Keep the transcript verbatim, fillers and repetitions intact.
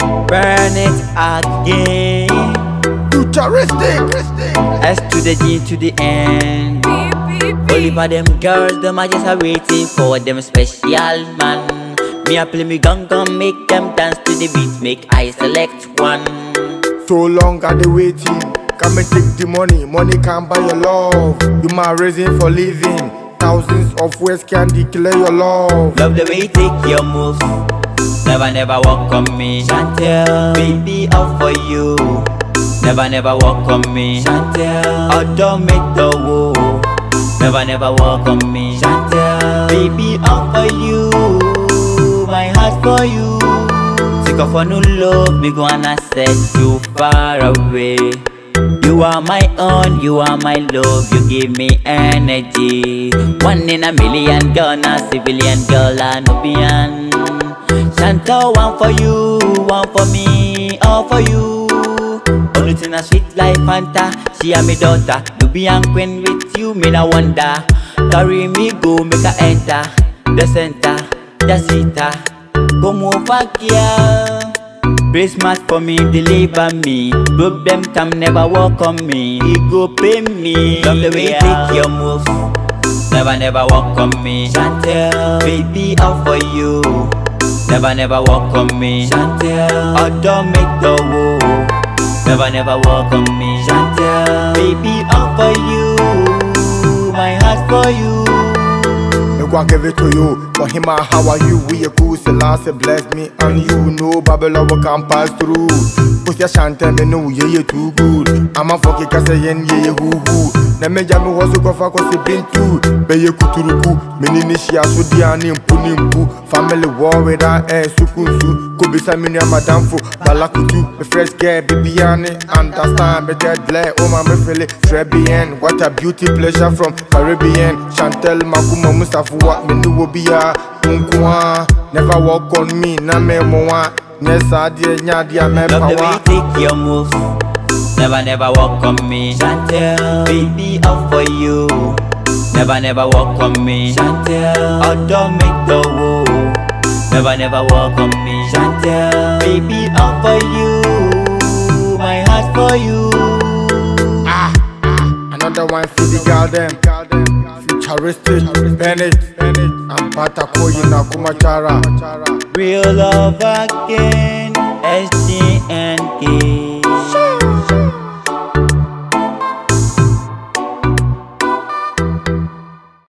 burn it again. Futuristic. S to the G to the end. Only for them girls, them I just are waiting for them special man. Me I play me gun gun, make them dance to the beat, make I select one. So long are they waiting. Come and take the money, money can't buy your love. You my reason for living. Thousands of ways can declare your love. Love the way you take your moves. Never never walk on me, Chantel. Baby, out for you. Never never walk on me, Chantel. Oh, don't make the woo. Never never walk on me, Chantel. Baby, out for you. My heart for you. Sick of a new love, me gonna set you far away. You are my own, you are my love, you give me energy. One in a million, girl, not civilian, girl, a Nubian. Chantal, one for you, one for me, all for you. Only thing a sweet like Fanta, she a me daughter. Nubian queen with you, me no wonder. Carry me go, make her enter the center, the seater. Come over, girl. Brace mat for me, deliver me. Broke them come never walk on me. He go pay me. Love the way you take your moves. Never never walk on me, Chantel. Baby, out for you. Never never walk on me, Chantel. Oh, don't make the woo. Never never walk on me, Chantel. Baby, out for you. My heart for you. I give it to you. For him, how are you? We a cool Selassie, bless me and you. No Babylon will come pass through. Put your shanty, me know yeah, you too good. I'm a fucking Cassayan, yeah, who who. Namejami was a coffee, cause it been too. Be a kuturuku, Mininisha, Sudiani, Punimpu. Family war with our air, Sukunsu. Could be some minion, Madame Fu, Balakutu. The fresh girl, Bibiani, understand, but that black, oh my Mefele, Trebian. What a beauty pleasure from Caribbean. Chantel, Makuma, Mustafa. What me do be a unkwa. Never walk on me, na me moa. Yes, I did, nyadia me power. Love the way you take your moves. Never never walk on me, Chantel. Baby, out for you. Never never walk on me, Chantel. Oh, don't make the woo. Never never walk on me, Chantel. Baby, out for you. My heart for you. Ah, another one for the garden. Futuristic, Bennett, and Patakoyi Nakumachara. Real love again, S G N K.